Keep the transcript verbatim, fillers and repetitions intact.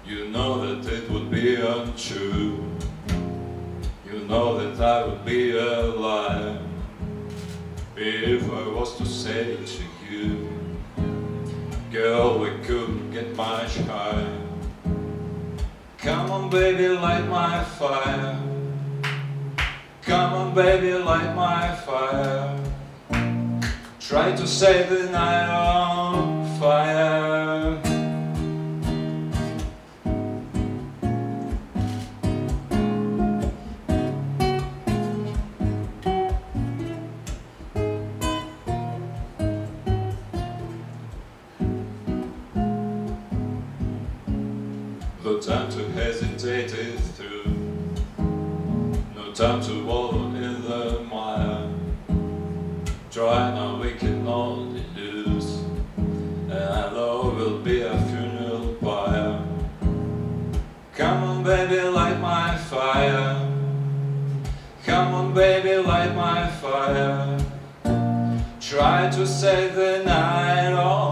You know that it would be untrue. You know that I would be a liar if I was to say to you, girl, we couldn't get much higher. Come on baby, light my fire. Come on baby, light my fire. Try to set the night on fire. No time to hesitate it through. No time to wallow in the mire. Try now, we can only lose. And I know will be a funeral pyre. Come on baby, light my fire. Come on baby, light my fire. Try to save the night on